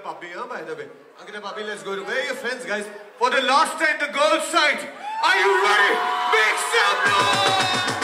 puppy, by the way. Ankita puppy, let's go to where are your friends, guys? For the last time, the girls' side. Are you ready? Make some noise!